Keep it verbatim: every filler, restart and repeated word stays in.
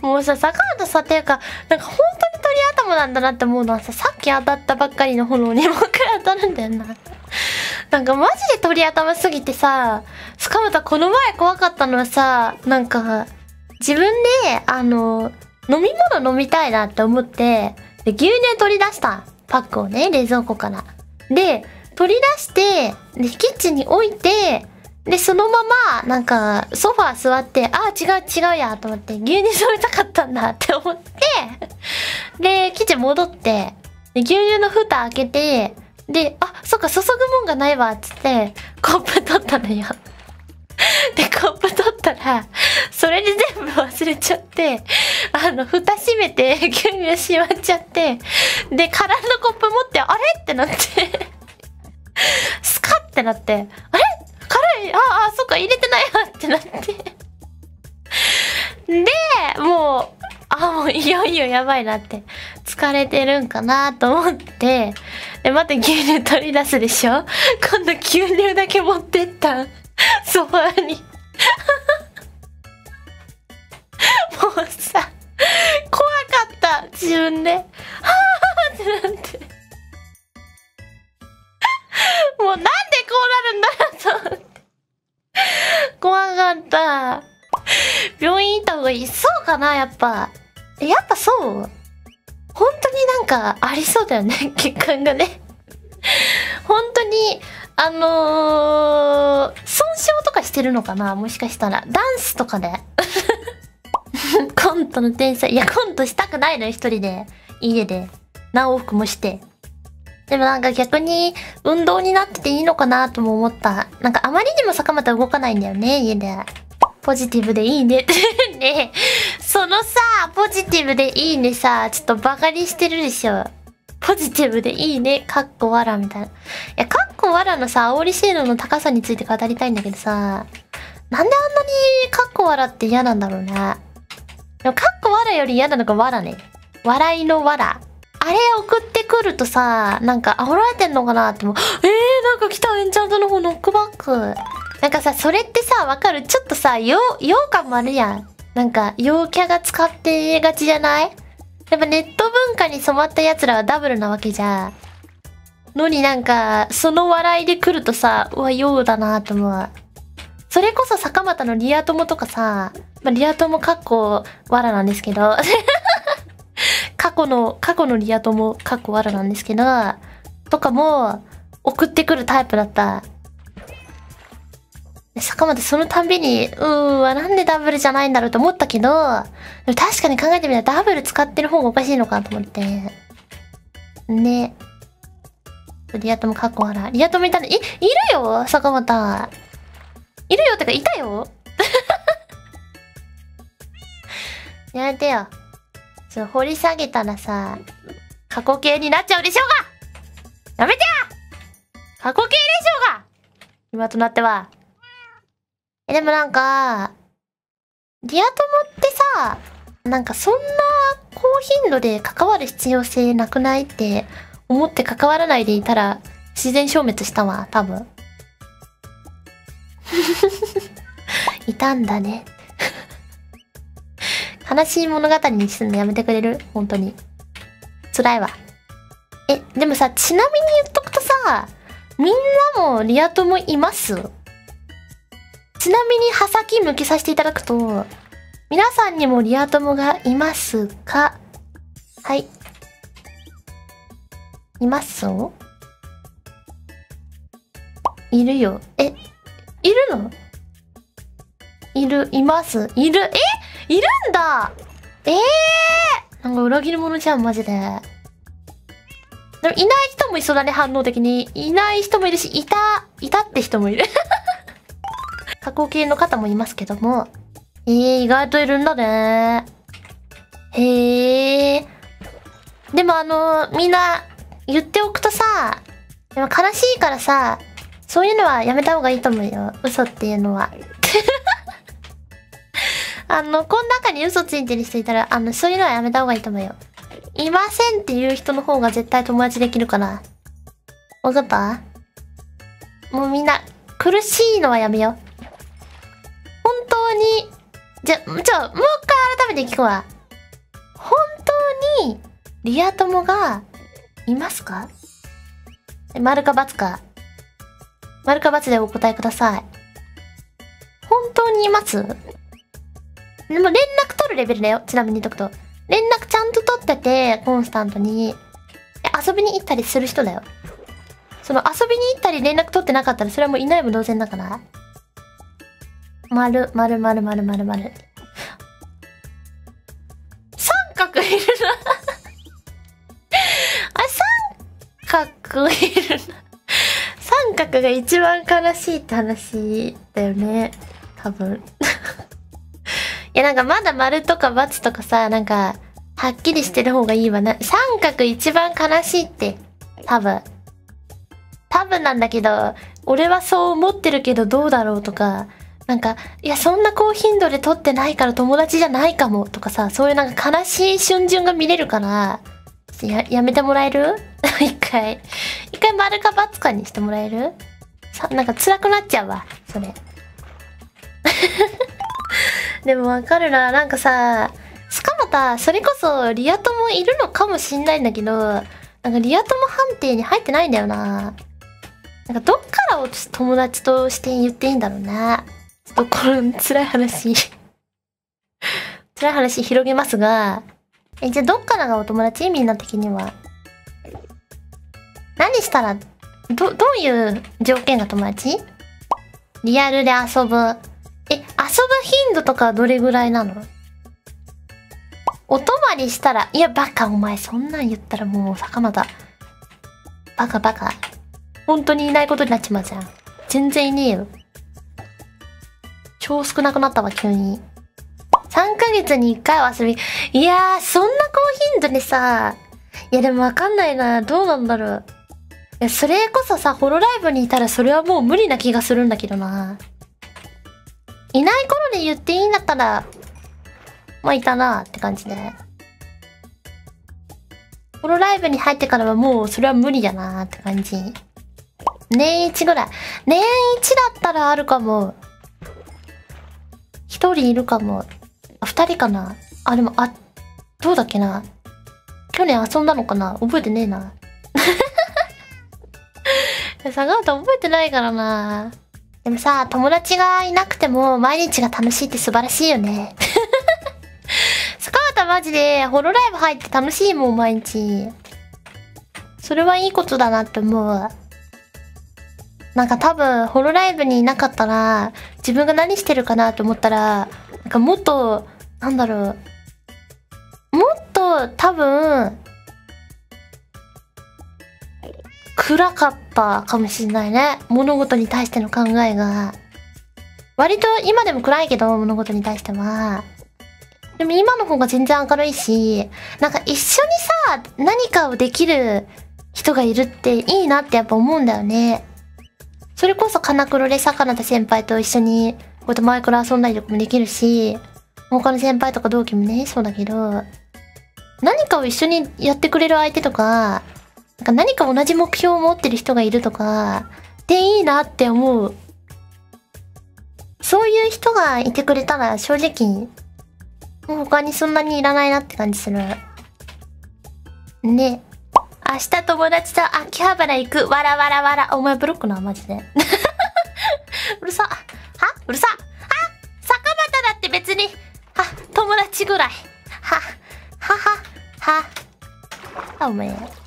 もうさ、坂本さ、っていうか、なんか本当に鳥頭なんだなって思うのはさ、さっき当たったばっかりの炎にもう一回当たるんだよな。なんかマジで鳥頭すぎてさ、坂本この前怖かったのはさ、なんか、自分で、あの、飲み物飲みたいなって思って、で、牛乳取り出した。パックをね、冷蔵庫から。で、取り出して、で、キッチンに置いて、で、そのまま、なんか、ソファー座って、あ、違う違うや、と思って、牛乳飲みたかったんだって思って、で、キッチン戻って、で、牛乳の蓋開けて、で、あ、そっか、注ぐもんがないわ、つって、コップ取ったのよ。で、コップ取ったら、それで全部忘れちゃって、あの、蓋閉めて、牛乳しまっちゃって、で、空のコップ持って、あれってなって、スカッってなって、あれ軽いああ、そっか、入れてないわってなって。で、もう、あ、もういよいよやばいなって。疲れてるんかなと思って、で、また牛乳取り出すでしょ。今度牛乳だけ持ってった。ソファーに。もうさ、怖かった。自分で。はぁーってなって。もうなんでこうなるんだろうと思って。怖かった。病院行った方がいい。そうかなやっぱ。え、やっぱそう本当になんかありそうだよね。血管がね。本当に、あのー、損傷とかしてるのかなもしかしたら。ダンスとかで。コントの天才。いや、コントしたくないのよ、一人で。家で。何往復もして。でもなんか逆に運動になってていいのかなとも思った。なんかあまりにも坂本動かないんだよね、家で。ポジティブでいいねってね。そのさ、ポジティブでいいねさ、ちょっとバカにしてるでしょ。ポジティブでいいね、かっこわらみたいな。いや、かっこわらのさ、煽り性能の高さについて語りたいんだけどさ、なんであんなにかっこわらって嫌なんだろうね。でもかっこわらより嫌なのがわらね。笑いのわら。あれ送ってくるとさ、なんか煽られてんのかなってもう、えー、なんか来たエンチャントの方ノックバック。なんかさ、それってさ、わかるちょっとさ、よ、よう感もあるやん。なんか、陽キャが使ってがちじゃない？やっぱネット文化に染まった奴らはダブルなわけじゃん。のになんか、その笑いで来るとさ、うわ、ようだなと思う。それこそ坂本のリア友とかさ、まあ、リア友かっこわらなんですけど、過去の、過去のリア友かっこわらなんですけど、とかも送ってくるタイプだった。坂本そのたんびに、うーわ、なんでダブルじゃないんだろうと思ったけど、でも確かに考えてみたらダブル使ってる方がおかしいのかと思って。ね。リア友かっこわら。リア友いたの、い、いるよ坂本。いるよってか、いたよやめてよ。そう、掘り下げたらさ、過去形になっちゃうでしょうがやめてや過去形でしょうが今となっては。え、でもなんか、リア友ってさ、なんかそんな高頻度で関わる必要性なくないって思って関わらないでいたら自然消滅したわ、多分。いたんだね。悲しい物語にすんのやめてくれる本当に。辛いわ。え、でもさ、ちなみに言っとくとさ、みんなもリア友います？ちなみに刃先向けさせていただくと、皆さんにもリア友がいますか？はい。いますよ？いるよ。え、いるの？いる、います。いる。え？いるんだ！ええー、なんか裏切り者じゃん、マジで。でもいない人もいそうだね、反応的に。いない人もいるし、いた、いたって人もいる。過去形の方もいますけども。えー、意外といるんだね。へえ。でもあのー、みんな、言っておくとさ、でも悲しいからさ、そういうのはやめた方がいいと思うよ。嘘っていうのは。あの、この中に嘘ついてる人いたら、あの、そういうのはやめた方がいいと思うよ。いませんっていう人の方が絶対友達できるから。わかった？もうみんな、苦しいのはやめよう。本当に、じゃ、じゃあ、もう一回めて聞くわ。本当に、リア友が、いますか？丸か×か。丸か×でお答えください。本当にいます？でも連絡取るレベルだよ。ちなみに言っとくと。連絡ちゃんと取ってて、コンスタントに。遊びに行ったりする人だよ。その遊びに行ったり連絡取ってなかったら、それはもういないも同然だから。丸、丸、丸、丸、丸、丸。三角いるな。あ、三角いるな。三角が一番悲しいって話だよね。多分。いやなんかまだ丸とか×とかさ、なんか、はっきりしてる方がいいわな。三角一番悲しいって。多分。多分なんだけど、俺はそう思ってるけどどうだろうとか、なんか、いやそんな高頻度で撮ってないから友達じゃないかもとかさ、そういうなんか悲しい瞬順が見れるから、や、やめてもらえる？一回。一回丸か×かにしてもらえる？さ、なんか辛くなっちゃうわ、それ。でもわかるな、なんかさ、しかもさ、それこそリア友いるのかもしんないんだけど、なんかリア友判定に入ってないんだよな。なんかどっからを友達として言っていいんだろうな。ちょっとこの辛い話辛い話広げますが、え、じゃあどっからがお友達？みんな的には。何したら、ど、どういう条件が友達？リアルで遊ぶ。え、遊ぶ頻度とかはどれぐらいなの？お泊まりしたら、いやバカお前そんなん言ったらもう坂本。バカバカ。本当にいないことになっちまうじゃん。全然いねえよ。超少なくなったわ、急に。さんかげつにいっかいは遊び。いやー、そんな高頻度でさ。いやでもわかんないな。どうなんだろう。いや、それこそさ、ホロライブにいたらそれはもう無理な気がするんだけどな。いない頃で言っていいんだったら、まあいたなって感じで。ホロライブに入ってからはもうそれは無理だなって感じ。年一ぐらい。年一だったらあるかも。一人いるかも。あ、二人かな。あ、でも、あ、どうだっけな。去年遊んだのかな。覚えてねえな。坂本覚えてないからな。でもさ、友達がいなくても毎日が楽しいって素晴らしいよね。坂本マジでホロライブ入って楽しいもん、毎日。それはいいことだなって思う。なんか多分、ホロライブにいなかったら、自分が何してるかなって思ったら、なんかもっと、なんだろう。もっと多分、暗かったかもしれないね。物事に対しての考えが。割と今でも暗いけど、物事に対しては。でも今の方が全然明るいし、なんか一緒にさ、何かをできる人がいるっていいなってやっぱ思うんだよね。それこそ金黒で魚田先輩と一緒に、こうやって前から遊んだりとかもできるし、他の先輩とか同期もね、そうだけど、何かを一緒にやってくれる相手とか、なんか何か同じ目標を持ってる人がいるとか、でいいなって思う。そういう人がいてくれたら正直、もう他にそんなにいらないなって感じする。ね。明日友達と秋葉原行く。わらわらわら。お前ブロックな、マジで。うるさ。はうるさ。あ坂本だって別に。は友達ぐらい。は、はは、は。あ、お前。